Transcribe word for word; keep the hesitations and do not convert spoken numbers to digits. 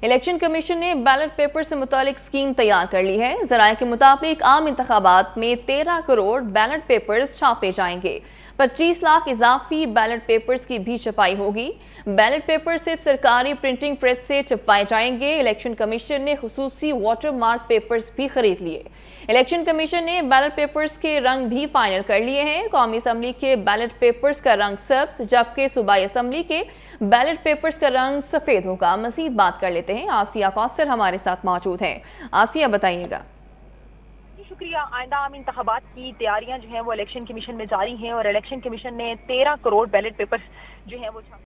Election commission ने ballot paper से मुतालिक स्कीम तैयार कर ली है। ज़राए के मुताबिक आम इंतखाबात में तेरह करोड़ बैलेट पेपर्स छापे जाएंगे। पच्चीस लाख इजाफी बैलेट पेपर्स की भी छपाई होगी। बैलेट पेपर सिर्फ सरकारी प्रिंटिंग प्रेस से छपवाए जाएंगे। इलेक्शन कमीशन ने खुसूसी वाटर मार्क पेपर्स भी खरीद लिए। इलेक्शन कमीशन ने बैलेट पेपर्स के रंग भी फाइनल कर लिए हैं। कौमी असम्बली के बैलेट पेपर्स का रंग सब्ज, जबकि सूबाई असम्बली के बैलेट पेपर्स का रंग सफेद होगा। मजीद बात कर लेते हैं, आसिया कौसर हमारे साथ मौजूद हैं। आसिया, बताइएगा। शुक्रिया। आइंदा आम इंतखाबात की तैयारियां जो हैं वो इलेक्शन कमीशन में जारी हैं और इलेक्शन कमीशन ने तेरह करोड़ बैलेट पेपर्स जो हैं वो